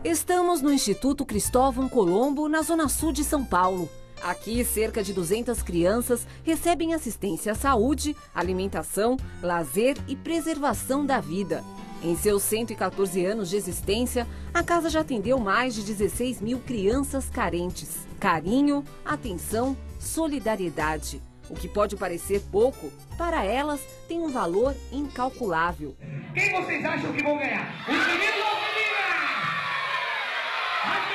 Estamos no Instituto Cristóvão Colombo, na Zona Sul de São Paulo. Aqui, cerca de 200 crianças recebem assistência à saúde, alimentação, lazer e preservação da vida. Em seus 114 anos de existência, a casa já atendeu mais de 16 mil crianças carentes. Carinho, atenção, solidariedade. O que pode parecer pouco, para elas tem um valor incalculável. Quem vocês acham que vão ganhar? Os meninos ou as meninas? As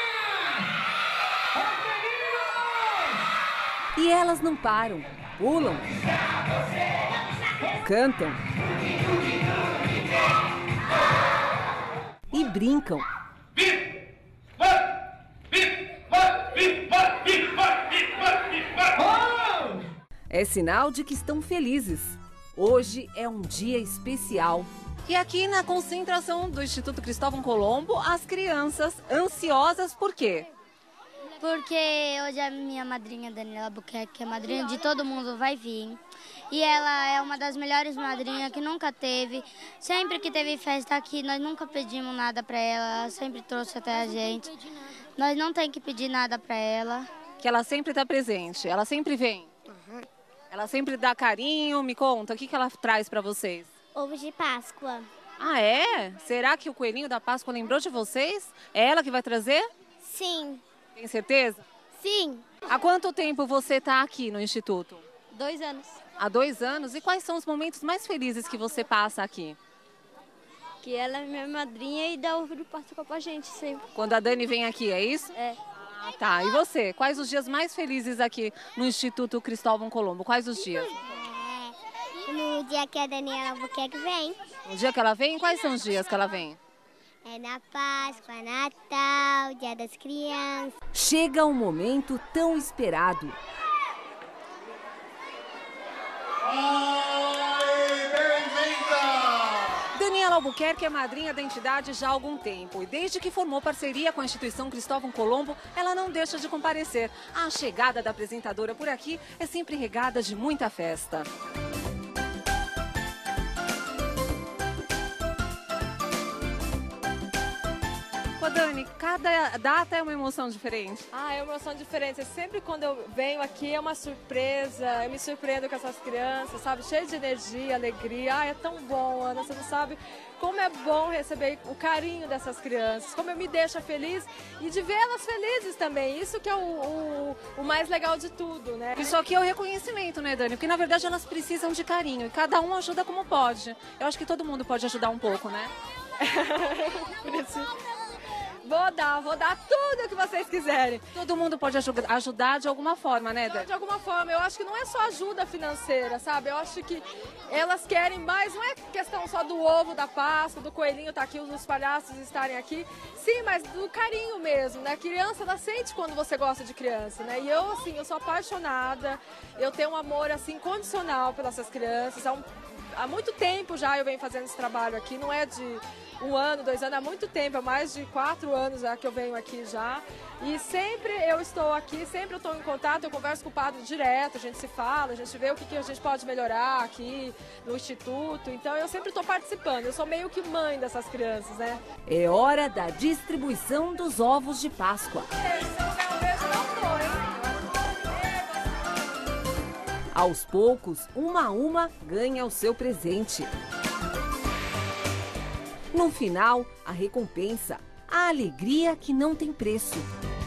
meninas! Os meninos! E elas não param, pulam, cantam e brincam. É sinal de que estão felizes. Hoje é um dia especial. E aqui na concentração do Instituto Cristóvão Colombo, as crianças ansiosas por quê? Porque hoje a minha madrinha, Daniela Albuquerque, que é madrinha de todo mundo, vai vir. E ela é uma das melhores madrinhas que nunca teve. Sempre que teve festa aqui, nós nunca pedimos nada para ela, ela sempre trouxe até a gente. Nós não tem que pedir nada para ela. Que ela sempre está presente, ela sempre vem. Uhum. Ela sempre dá carinho. Me conta, o que ela traz para vocês? Ovos de Páscoa. Ah, é? Será que o coelhinho da Páscoa lembrou de vocês? É ela que vai trazer? Sim. Tem certeza? Sim. Há quanto tempo você está aqui no Instituto? 2 anos. Há 2 anos. E quais são os momentos mais felizes que você passa aqui? Que ela é minha madrinha e dá ovo de Páscoa pra gente sempre. Quando a Dani vem aqui, é isso? É. Ah, tá. E você? Quais os dias mais felizes aqui no Instituto Cristóvão Colombo? Quais os dias? No dia que a Daniela Albuquerque vem. No dia que ela vem? Quais são os dias que ela vem? É na Páscoa, Natal, Dia das Crianças. Chega um momento tão esperado. Daniela Albuquerque é madrinha da entidade já há algum tempo e desde que formou parceria com a instituição Cristóvão Colombo, ela não deixa de comparecer. A chegada da apresentadora por aqui é sempre regada de muita festa. Ô Dani, cada data é uma emoção diferente. Ah, é uma emoção diferente. Sempre quando eu venho aqui é uma surpresa, eu me surpreendo com essas crianças, sabe? Cheio de energia, alegria. Ah, é tão bom, Ana, você não sabe como é bom receber o carinho dessas crianças, como eu me deixa feliz e de vê-las felizes também. Isso que é o mais legal de tudo, né? Isso aqui é o reconhecimento, né, Dani? Porque na verdade elas precisam de carinho e cada um ajuda como pode. Eu acho que todo mundo pode ajudar um pouco, né? Vou dar tudo o que vocês quiserem. Todo mundo pode ajudar de alguma forma, né, Dani? De alguma forma, eu acho que não é só ajuda financeira, sabe? Eu acho que elas querem mais, não é questão só do ovo da Páscoa, do coelhinho tá aqui, os palhaços estarem aqui. Sim, mas do carinho mesmo, né? A criança, ela sente quando você gosta de criança, né? E eu, assim, eu sou apaixonada, eu tenho um amor, assim, incondicional pelas essas crianças. Há muito tempo já eu venho fazendo esse trabalho aqui, não é de 1 ano, 2 anos, há muito tempo, há mais de 4 anos já que eu venho aqui já. E sempre eu estou aqui, sempre eu estou em contato, eu converso com o padre direto, a gente se fala, a gente vê o que a gente pode melhorar aqui no Instituto. Então eu sempre estou participando, eu sou meio que mãe dessas crianças, né? É hora da distribuição dos ovos de Páscoa. Aos poucos, uma a uma ganha o seu presente. No final, a recompensa, a alegria que não tem preço.